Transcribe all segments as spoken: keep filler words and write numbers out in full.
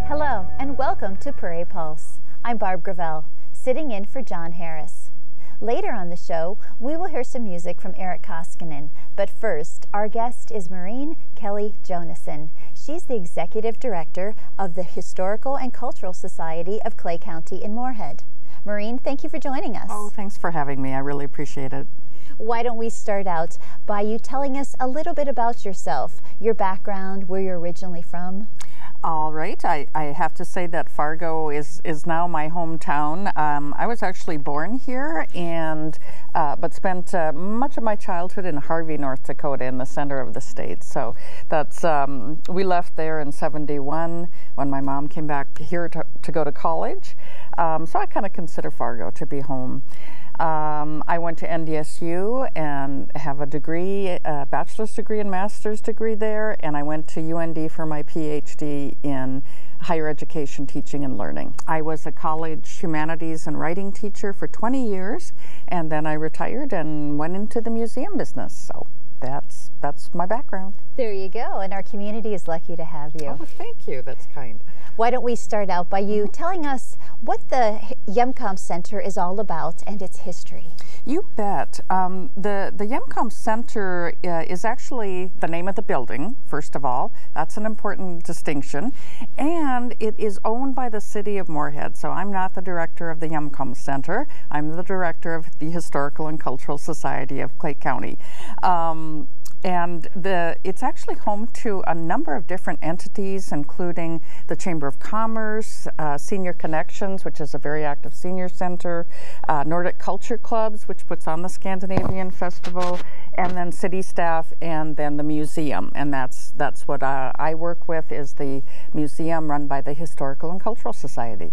Hello and welcome to Prairie Pulse. I'm Barb Gravel, sitting in for John Harris. Later on the show, we will hear some music from Erik Koskinen, but first, our guest is Maureen Kelly Jonason. She's the Executive Director of the Historical and Cultural Society of Clay County in Moorhead. Maureen, thank you for joining us. Oh, thanks for having me. I really appreciate it. Why don't we start out by you telling us a little bit about yourself, your background, where you're originally from? All right. I, I have to say that Fargo is, is now my hometown. Um, I was actually born here, and uh, but spent uh, much of my childhood in Harvey, North Dakota, in the center of the state. So that's um, we left there in seventy-one when my mom came back here to, to go to college. Um, so I kind of consider Fargo to be home. Um, I went to N D S U and have a degree, a bachelor's degree and master's degree there, and I went to U N D for my P H D in higher education teaching and learning. I was a college humanities and writing teacher for twenty years, and then I retired and went into the museum business. So that's that's my background. There you go, and our community is lucky to have you. Oh, thank you. That's kind. Why don't we start out by you mm-hmm. telling us what the Yemcom Center is all about and its history? You bet. Um, the, the Yemcom Center uh, is actually the name of the building, first of all. That's an important distinction. And it is owned by the city of Moorhead. So I'm not the director of the Yemcom Center. I'm the director of the Historical and Cultural Society of Clay County. Um, And the, it's actually home to a number of different entities, including the Chamber of Commerce, uh, Senior Connections, which is a very active senior center, uh, Nordic Culture Clubs, which puts on the Scandinavian Festival, and then city staff, and then the museum. And that's, that's what uh, I work with, is the museum run by the Historical and Cultural Society.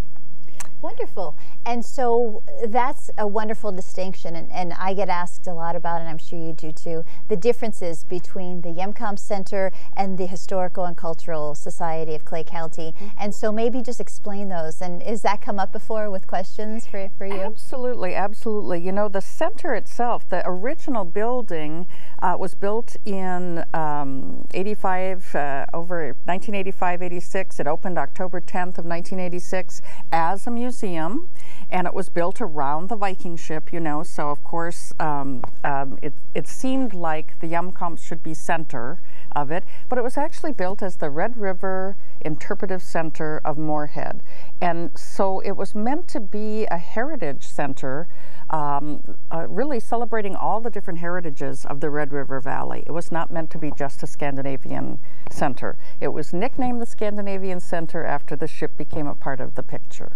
Wonderful. And so that's a wonderful distinction, and, and I get asked a lot about, and I'm sure you do too, the differences between the Yemcom Center and the Historical and Cultural Society of Clay County. Mm-hmm. And so maybe just explain those. And has that come up before with questions for, for you? Absolutely, absolutely. You know, the center itself, the original building uh, was built in um, eighty-five, uh, over nineteen eighty-five eighty-six. It opened October tenth of nineteen eighty-six as a museum, and it was built around the Viking ship, you know, so of course um, um, it, it seemed like the Yemcom should be center of it, but it was actually built as the Red River Interpretive Center of Moorhead. And so it was meant to be a heritage center, um, uh, really celebrating all the different heritages of the Red River Valley. It was not meant to be just a Scandinavian center. It was nicknamed the Scandinavian Center after the ship became a part of the picture.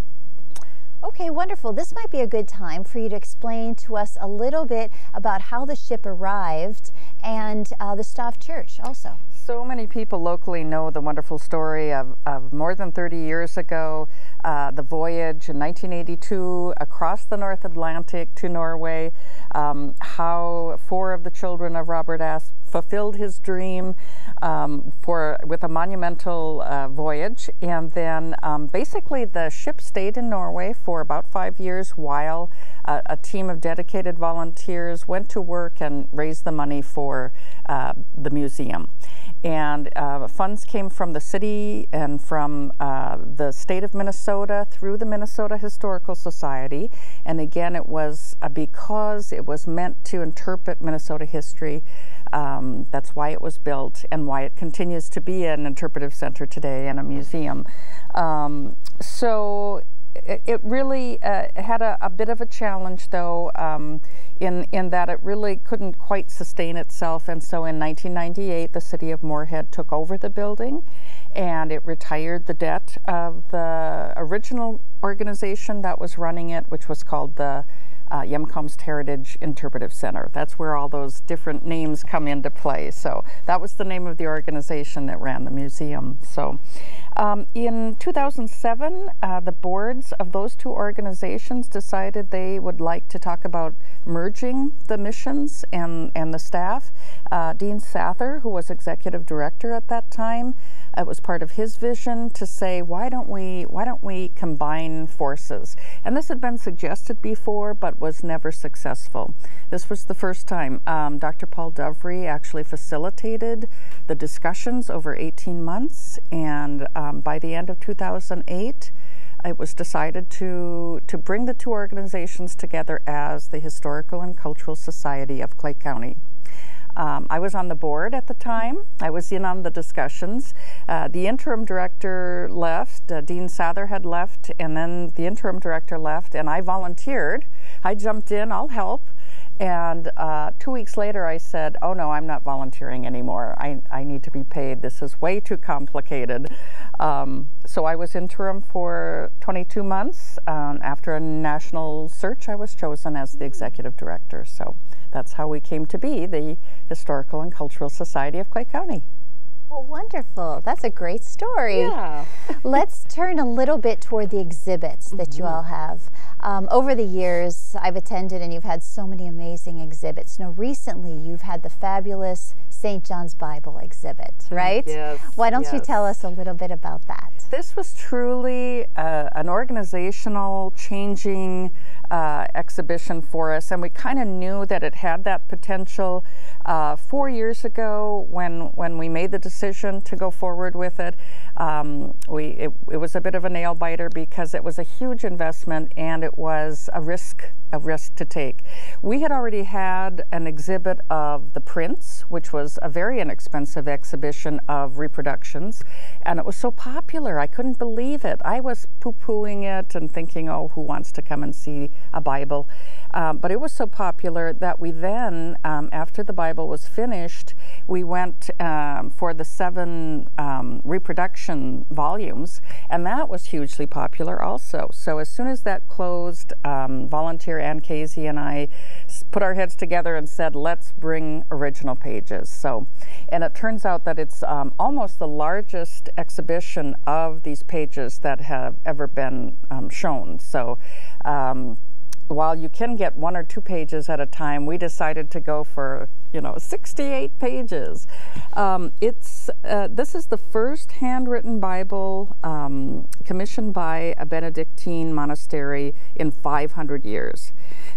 Okay, wonderful. This might be a good time for you to explain to us a little bit about how the ship arrived and uh, the Staff Church also. So many people locally know the wonderful story of, of more than thirty years ago, uh, the voyage in nineteen eighty-two across the North Atlantic to Norway, um, how four of the children of Robert Asp fulfilled his dream um, for with a monumental uh, voyage, and then um, basically the ship stayed in Norway for about five years while uh, a team of dedicated volunteers went to work and raised the money for uh, the museum. And uh, funds came from the city and from uh, the state of Minnesota through the Minnesota Historical Society. And again, it was uh, because it was meant to interpret Minnesota history. Um, that's why it was built and why it continues to be an interpretive center today and a museum. Um, so it, it really uh, had a, a bit of a challenge, though, um, in, in that it really couldn't quite sustain itself. And so in nineteen ninety-eight, the city of Moorhead took over the building, and it retired the debt of the original organization that was running it, which was called the Uh, Yemcom's Heritage Interpretive Center. That's where all those different names come into play. So that was the name of the organization that ran the museum. So um, in two thousand seven, uh, the boards of those two organizations decided they would like to talk about merging the missions and, and the staff. Uh, Dean Sather, who was executive director at that time, it was part of his vision to say, why don't we why don't we combine forces? And this had been suggested before, but was never successful. This was the first time. Um, Doctor Paul Dovry actually facilitated the discussions over eighteen months, and um, by the end of two thousand eight, it was decided to, to bring the two organizations together as the Historical and Cultural Society of Clay County. Um, I was on the board at the time. I was in on the discussions. Uh, the interim director left, uh, Dean Sather had left, and then the interim director left, and I volunteered. I jumped in, I'll help. And uh, two weeks later I said, oh no, I'm not volunteering anymore. I, I need to be paid. This is way too complicated. Um, so I was interim for twenty-two months. Um, after a national search, I was chosen as the executive director. So that's how we came to be the Historical and Cultural Society of Clay County. Well, wonderful. That's a great story. Yeah. Let's turn a little bit toward the exhibits that mm-hmm. you all have. Um, over the years, I've attended and you've had so many amazing exhibits. Now, recently, you've had the fabulous Saint John's Bible exhibit, right? Yes. Why don't yes. you tell us a little bit about that? This was truly uh, an organizational changing uh, exhibition for us, and we kind of knew that it had that potential. Uh, four years ago, when when we made the decision to go forward with it, um, we it, it was a bit of a nail biter because it was a huge investment and it was a risk a risk to take. We had already had an exhibit of the prints, which was a very inexpensive exhibition of reproductions, and it was so popular. I couldn't believe it. I was poo-pooing it and thinking, oh, who wants to come and see a Bible? Um, but it was so popular that we then, um, after the Bible was finished, we went um, for the seven um, reproduction volumes, and that was hugely popular also. So as soon as that closed, um, volunteer Ann Casey and I put our heads together and said, let's bring original pages. So, and it turns out that it's um, almost the largest exhibition of these pages that have ever been um, shown. So. Um, While you can get one or two pages at a time, we decided to go for, you know, sixty-eight pages. Um, it's uh, this is the first handwritten Bible um, commissioned by a Benedictine monastery in five hundred years.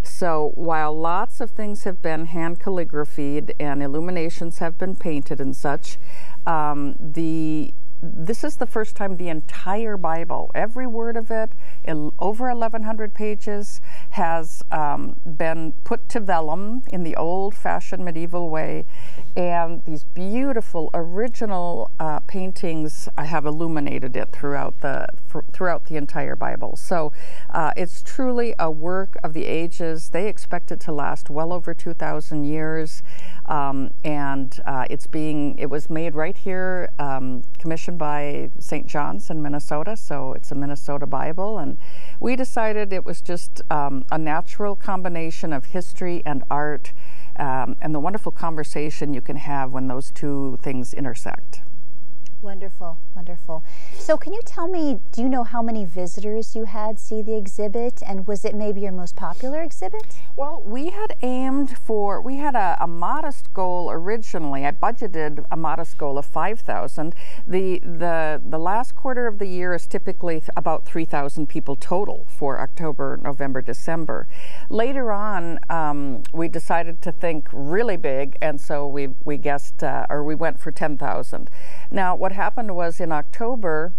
So while lots of things have been hand calligraphied and illuminations have been painted and such, um, the This is the first time the entire Bible, every word of it, over eleven hundred pages, has um, been put to vellum in the old-fashioned medieval way, and these beautiful original uh, paintings have illuminated it throughout the throughout the entire Bible. So uh, it's truly a work of the ages. They expect it to last well over two thousand years, um, and uh, it's being it was made right here, um, commissioned by Saint John's in Minnesota, so it's a Minnesota Bible, and we decided it was just um, a natural combination of history and art, um, and the wonderful conversation you can have when those two things intersect. Wonderful, wonderful. So can you tell me, do you know how many visitors you had see the exhibit, and was it maybe your most popular exhibit? Well, we had aimed for, we had a, a modest goal originally. I budgeted a modest goal of five thousand. The, the, the last quarter of the year is typically about three thousand people total for October, November, December. Later on, um, we decided to think really big, and so we, we guessed, uh, or we went for ten thousand. Now, what happened was in October,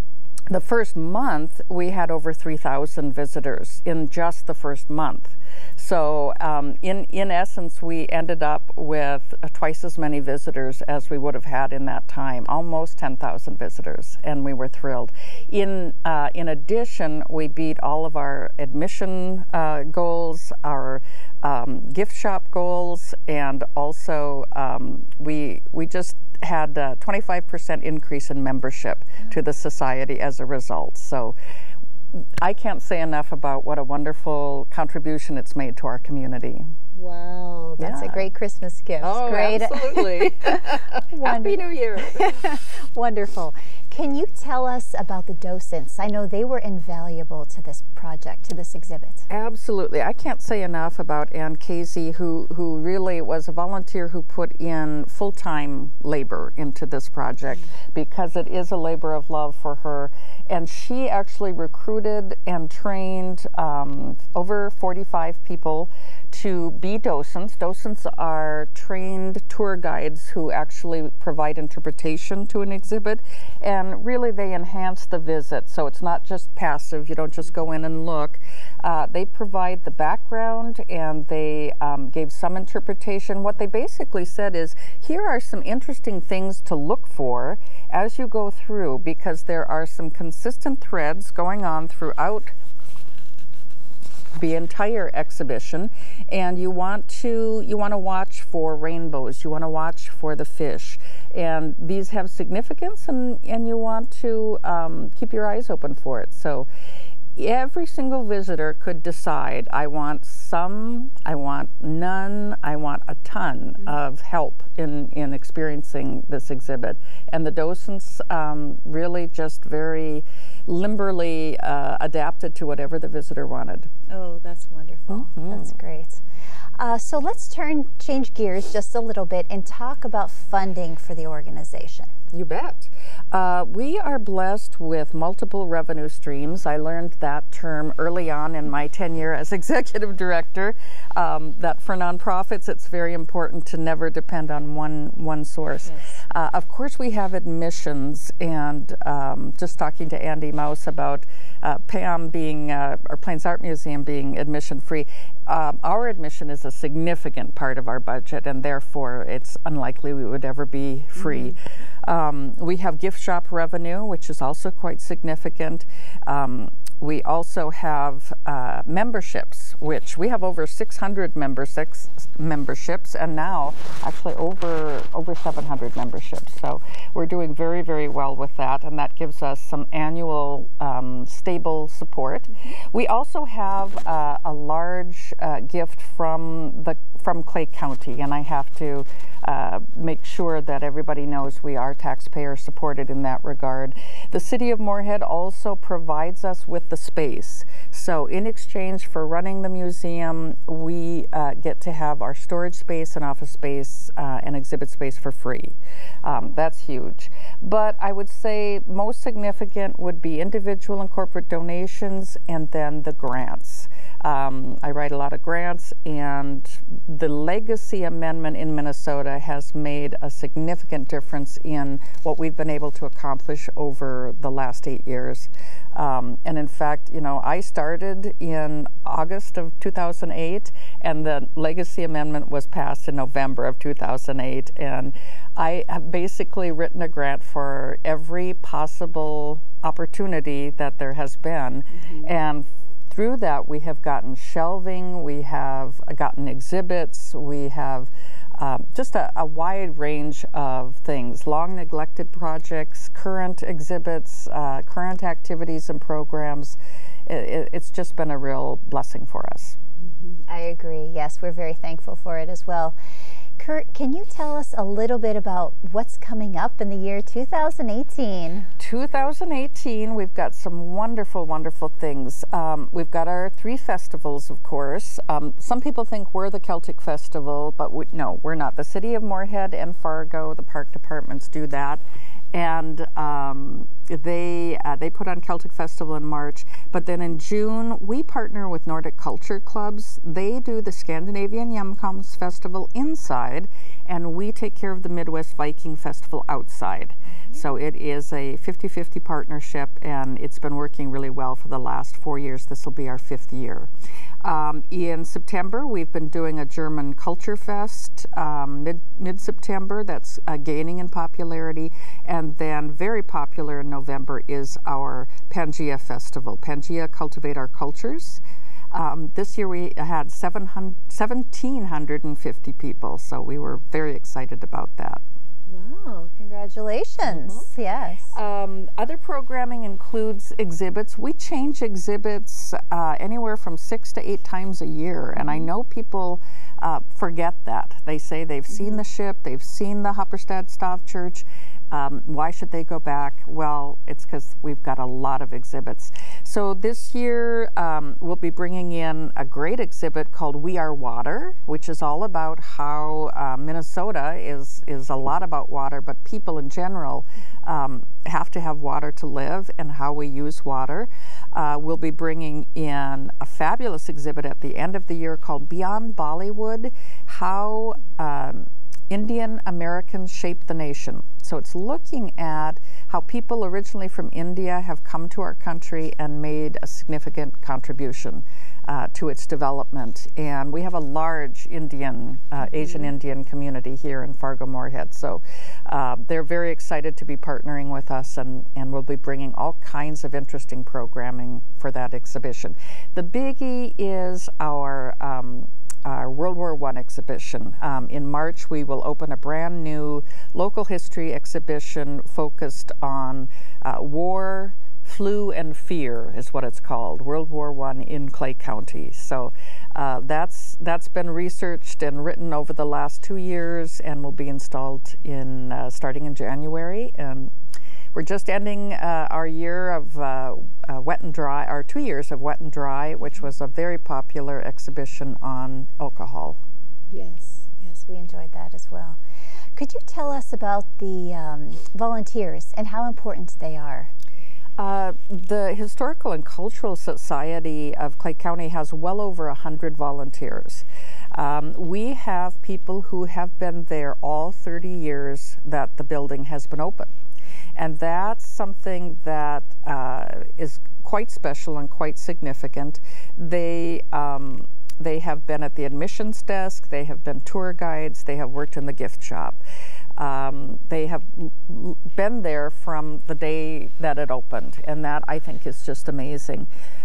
the first month, we had over three thousand visitors in just the first month. So um, in, in essence, we ended up with uh, twice as many visitors as we would have had in that time, almost ten thousand visitors, and we were thrilled. In, uh, in addition, we beat all of our admission uh, goals, our um, gift shop goals, and also um, we, we just had a twenty-five percent increase in membership to the society as a result. So I can't say enough about what a wonderful contribution it's made to our community. Wow, that's yeah. a great Christmas gift. Oh, great. Absolutely. Happy New Year. Wonderful. Can Can you tell us about the docents? I know they were invaluable to this project, to this exhibit. Absolutely. I can't say enough about Ann Casey, who, who really was a volunteer who put in full-time labor into this project, because it is a labor of love for her. And she actually recruited and trained um, over forty-five people to be docents. Docents are trained tour guides who actually provide interpretation to an exhibit, and really they enhance the visit. So it's not just passive, you don't just go in and look. Uh, they provide the background, and they um, gave some interpretation. What they basically said is, here are some interesting things to look for as you go through, because there are some consistent threads going on throughout the entire exhibition, and you want to you want to watch for rainbows, you want to watch for the fish, and these have significance, and and you want to um, keep your eyes open for it. So every single visitor could decide, I want some, I want none, I want a ton mm-hmm. of help in, in experiencing this exhibit. And the docents um, really just very limberly uh, adapted to whatever the visitor wanted. Oh, that's wonderful. Mm-hmm. That's great. Uh, so let's turn, change gears just a little bit and talk about funding for the organization. You bet. Uh, we are blessed with multiple revenue streams. I learned that term early on in my tenure as executive director, um, that for nonprofits it's very important to never depend on one, one source. Yes. Uh, of course we have admissions, and um, just talking to Andy Mouse about uh, Pam being, uh, or Plains Art Museum being admission free. Um, our admission is a significant part of our budget, and therefore it's unlikely we would ever be free. Mm-hmm. um, we have gift shop revenue, which is also quite significant. Um, we also have uh, memberships, which we have over six hundred member six memberships, and now actually over over seven hundred memberships. So we're doing very, very well with that, and that gives us some annual um, stable support. Mm-hmm. We also have uh, a large uh, gift from the from Clay County, and I have to uh, make sure that everybody knows we are taxpayer supported in that regard. The City of Moorhead also provides us with the space. So in exchange for running the museum, we uh, get to have our storage space and office space uh, and exhibit space for free. Um, that's huge. But I would say most significant would be individual and corporate donations, and then the grants. Um, I write a lot of grants, and the Legacy Amendment in Minnesota has made a significant difference in what we've been able to accomplish over the last eight years. Um, and in fact, you know, I started in August of two thousand eight, and the Legacy Amendment was passed in November of two thousand eight, and I have basically written a grant for every possible opportunity that there has been. Mm-hmm. And through that, we have gotten shelving, we have gotten exhibits, we have um, just a, a wide range of things, long neglected projects, current exhibits, uh, current activities and programs. It, it's just been a real blessing for us. Mm-hmm. I agree. Yes, we're very thankful for it as well. Kurt, can you tell us a little bit about what's coming up in the year two thousand eighteen? two thousand eighteen, we've got some wonderful, wonderful things. Um, we've got our three festivals, of course. Um, some people think we're the Celtic Festival, but we, no, we're not. The City of Moorhead and Fargo, the park departments do that. And um, they uh, they put on Celtic Festival in March, but then in June we partner with Nordic Culture Clubs. They do the Scandinavian Hjemkomst Festival inside, and we take care of the Midwest Viking Festival outside. Mm-hmm. So it is a fifty fifty partnership, and it's been working really well for the last four years. This will be our fifth year. Um, in September, we've been doing a German Culture Fest, um, mid, mid-September. That's uh, gaining in popularity. And then very popular in November is our Pangea Festival. Pangea Cultivate Our Cultures. Um, this year we had one thousand seven hundred fifty people, so we were very excited about that. Wow, congratulations. Mm-hmm. Yes. Um, other programming includes exhibits. We change exhibits uh, anywhere from six to eight times a year, and I know people uh, forget that. They say they've mm-hmm. seen the ship, they've seen the Hopperstad Staff Church, Um, why should they go back? Well, it's because we've got a lot of exhibits. So this year um, we'll be bringing in a great exhibit called We Are Water, which is all about how uh, Minnesota is, is a lot about water, but people in general um, have to have water to live and how we use water. Uh, we'll be bringing in a fabulous exhibit at the end of the year called Beyond Bollywood, how um, Indian Americans shaped the nation. So it's looking at how people originally from India have come to our country and made a significant contribution uh, to its development. And we have a large Indian, uh, Asian Indian community here in Fargo-Moorhead. So uh, they're very excited to be partnering with us, and, and we'll be bringing all kinds of interesting programming for that exhibition. The biggie is our um, our World War One exhibition. Um, in March, we will open a brand new local history exhibition focused on uh, war, flu, and fear is what it's called, World War One in Clay County. So uh, that's that's been researched and written over the last two years and will be installed in uh, starting in January. And we're just ending uh, our year of uh, uh, wet and dry, our two years of wet and dry, which was a very popular exhibition on alcohol. Yes, yes, we enjoyed that as well. Could you tell us about the um, volunteers and how important they are? Uh, the Historical and Cultural Society of Clay County has well over a hundred volunteers. Um, we have people who have been there all thirty years that the building has been open. And that's something that uh, is quite special and quite significant. They, um, they have been at the admissions desk, they have been tour guides, they have worked in the gift shop. Um, they have l been there from the day that it opened, and that I think is just amazing.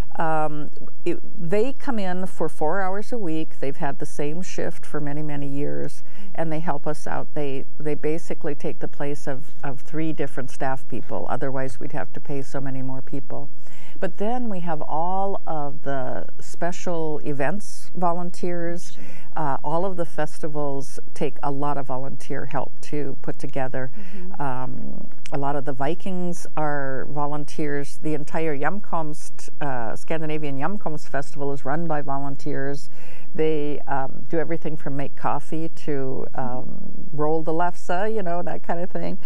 Um, it, they come in for four hours a week. They've had the same shift for many, many years, and they help us out. They they basically take the place of, of three different staff people. Otherwise, we'd have to pay so many more people. But then we have all of the special events volunteers. Uh, all of the festivals take a lot of volunteer help to put together. Mm-hmm. um, a lot of the Vikings are volunteers. The entire Hjemkomst, uh, Scandinavian Hjemkomst Festival is run by volunteers. They um, do everything from make coffee to um, roll the lefse, you know, that kind of thing.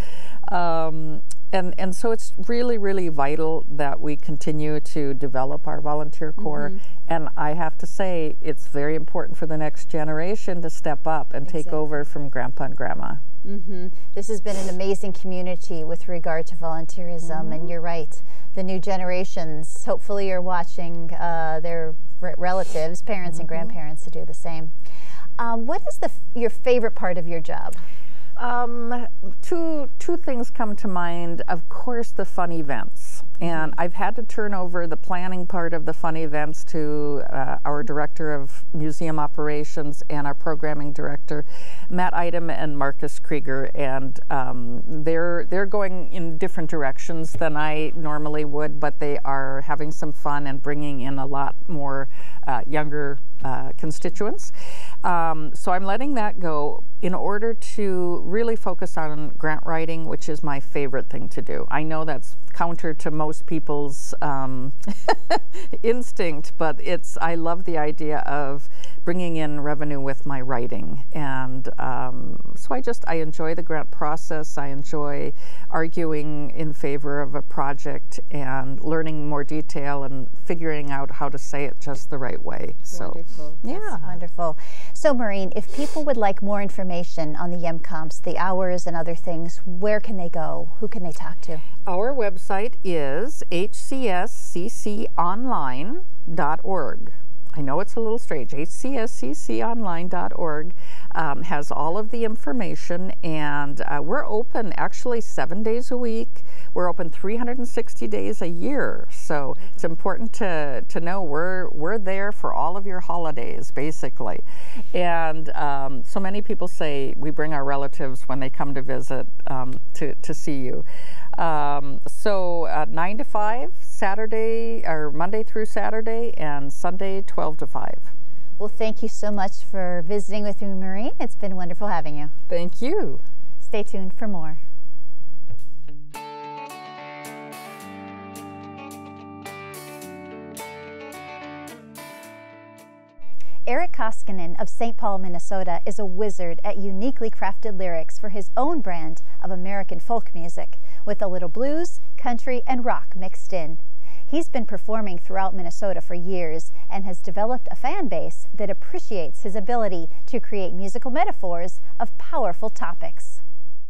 Um, And, and so it's really, really vital that we continue to develop our volunteer corps. Mm-hmm. And I have to say, it's very important for the next generation to step up and exactly. take over from Grandpa and Grandma. Mm-hmm. This has been an amazing community with regard to volunteerism, mm-hmm. and you're right. The new generations hopefully are watching uh, their r relatives, parents mm-hmm. and grandparents to do the same. Um, what is the f your favorite part of your job? Um, two, two things come to mind. Of course, the fun events. And I've had to turn over the planning part of the fun events to uh, our Director of Museum Operations and our Programming Director, Matt Idem and Marcus Krieger. And um, they're, they're going in different directions than I normally would, but they are having some fun and bringing in a lot more uh, younger uh, constituents. Um, so I'm letting that go in order to really focus on grant writing, which is my favorite thing to do. I know that's counter to most people's um, instinct, but it's, I love the idea of bringing in revenue with my writing. And um, so I just, I enjoy the grant process. I enjoy arguing in favor of a project and learning more detail and figuring out how to say it just the right way. So, wonderful. Yeah. That's wonderful. So Maureen, if people would like more information on the Hjemkomst, the hours and other things, where can they go? Who can they talk to? Our website is h c s c c online dot org. I know it's a little strange. h c s c c online dot org um, has all of the information, and uh, we're open actually seven days a week. We're open three hundred sixty days a year, so it's important to, to know we're, we're there for all of your holidays, basically. And um, so many people say we bring our relatives when they come to visit um, to, to see you. Um, so uh, nine to five, Saturday, or Monday through Saturday, and Sunday twelve to five. Well, thank you so much for visiting with me, Maureen. It's been wonderful having you. Thank you. Stay tuned for more. Erik Koskinen of Saint Paul, Minnesota is a wizard at uniquely crafted lyrics for his own brand of American folk music, with a little blues, country, and rock mixed in. He's been performing throughout Minnesota for years and has developed a fan base that appreciates his ability to create musical metaphors of powerful topics.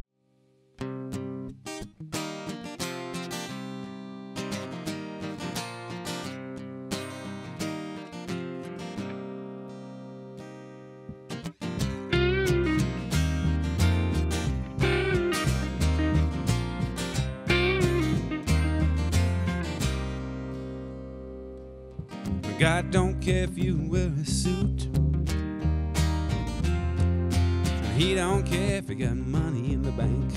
God don't care if you wear a suit. He don't care if you got money in the bank.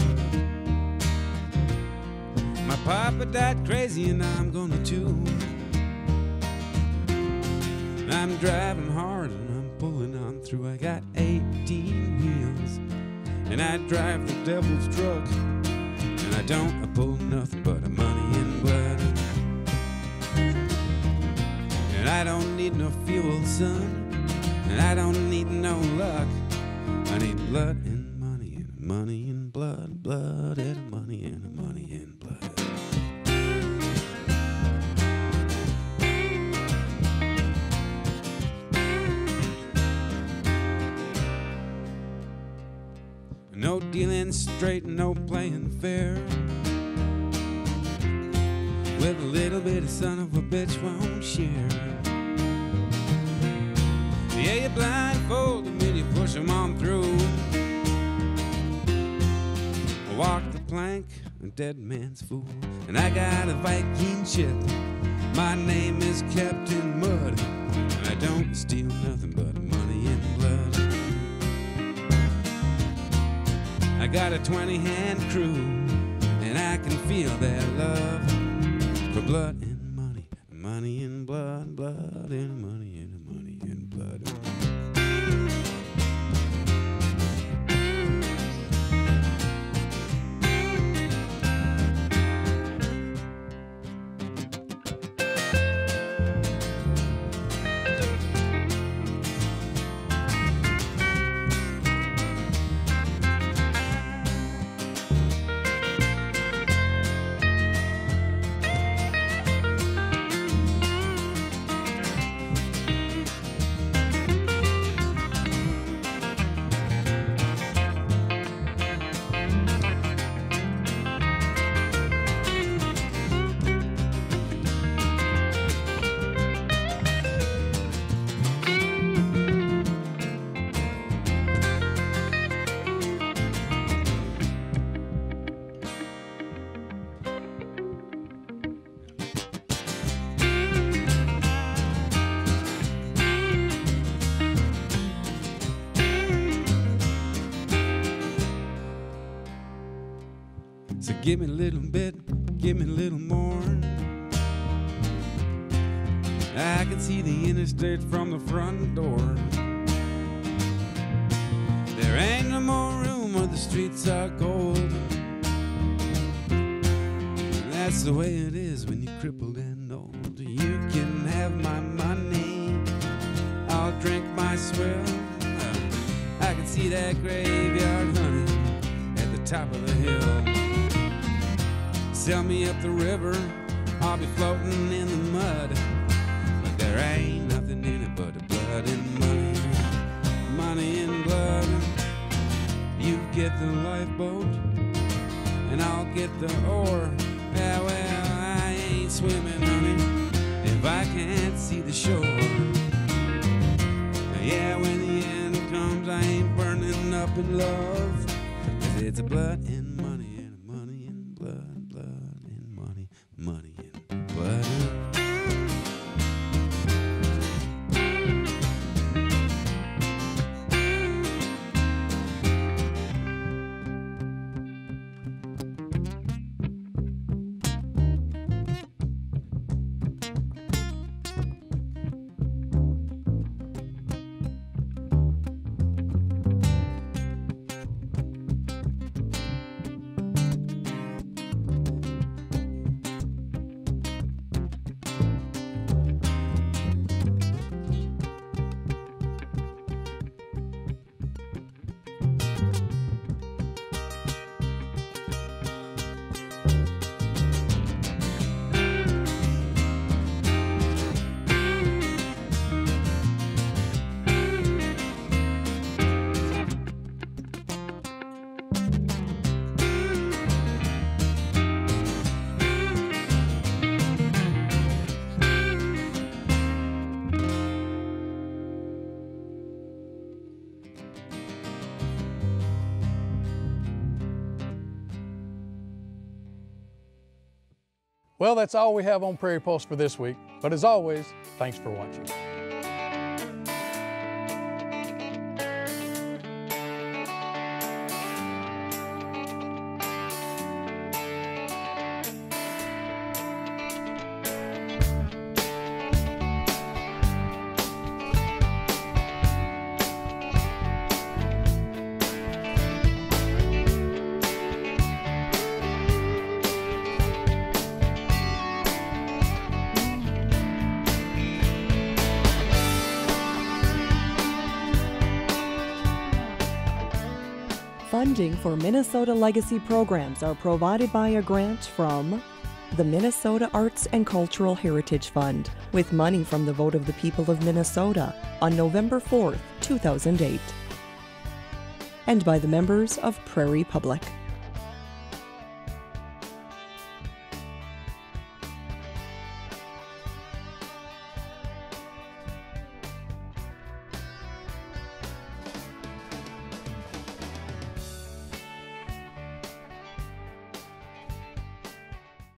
My papa died crazy and I'm gonna too. I'm driving hard and I'm pulling on through. I got eighteen wheels and I drive the devil's truck. And I don't I pull nothing but money and blood. And I don't need no fuel, son, and I don't need no luck. I need blood and money and money and blood, blood and money and money and blood. No dealing straight, no playing fair. With a little bit of son of a bitch won't share. Yeah, you blindfold them and you push them on through. Walk the plank, a dead man's fool. And I got a Viking ship. My name is Captain Mud. And I don't steal nothing but money and blood. I got a twenty-hand crew, and I can feel their love for blood and money, money and blood, blood and money and money and blood. So give me a little bit, give me a little more. I can see the interstate from the front door. There ain't no more room where the streets are gold. That's the way it is when you're crippled and old. You can have my money, I'll drink my swill. I can see that graveyard, honey, at the top of the hill. Sell me up the river, I'll be floating in the mud. But there ain't nothing in it but the blood and money, money and blood. You get the lifeboat, and I'll get the oar. Yeah, well, I ain't swimming, honey, if I can't see the shore. Yeah, when the end comes, I ain't burning up in love. 'Cause it's a blood and money and money and blood, blood and money, money and blood. Well, that's all we have on Prairie Pulse for this week. But as always, thanks for watching. Funding for Minnesota Legacy programs are provided by a grant from the Minnesota Arts and Cultural Heritage Fund, with money from the vote of the people of Minnesota on November fourth, two thousand eight, and by the members of Prairie Public.